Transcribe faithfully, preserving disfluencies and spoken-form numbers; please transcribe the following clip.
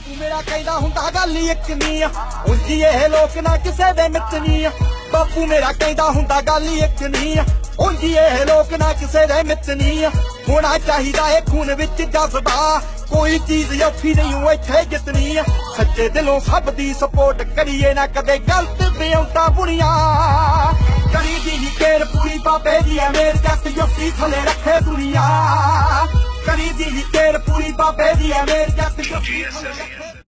ਬਾਪੂ ਮੇਰਾ ਕਹਿੰਦਾ ਹੁੰਦਾ ਗੱਲ ਹੀ ਇੱਕ ਨੀ ਆ, ਉਂਝੀ ਇਹ ਲੋਕ ਨਾ ਕਿਸੇ ਦੇ ਮਿੱਤ ਨੀ ਆ। ਬਾਪੂ ਮੇਰਾ ਕਹਿੰਦਾ ਹੁੰਦਾ ਗੱਲ ਹੀ ਇੱਕ ਨੀ ਆ, ਉਂਝੀ ਇਹ ਲੋਕ ਨਾ ਕਿਸੇ ਦੇ ਮਿੱਤ ਨੀ ਆ। ਹੋਣਾ ਚਾਹੀਦਾ ਏ ਖੂਨ ਵਿੱਚ ਜਜ਼ਬਾ, ਕੋਈ ਚੀਜ਼ ਔਖੀ ਨਹੀਂ ਓ ਇੱਥੇ ਜਿੱਤਣੀ ਆ। ਸੱਚੇ ਦਿਲੋਂ ਸਭ ਦੀ ਸਪੋਰਟ ਕਰੀਏ ਨਾ ਕਦੇ ਗਲਤ ਵਿਉਂਤਾਂ ਬੁਣੀਆਂ। ਕਰੀ ਦੀ ਨੀ ਕੇਰ ਪੂਰੀ ਬਾਬੇ ਦੀ ਐ ਮੇਰ ਜੱਟ ਜੱਫੀ ਥਲੇ ਰੱਖੇ ਦੁਨੀਆ। ਕਰੀ ਦੀ ਨੀ ਕੇਰ ਪੂਰੀ ਬਾਬੇ ਦੀ ਐ ਮੇਰ ਜੱਟ ਜੱਫੀ ਥਲੇ ਰੱਖੇ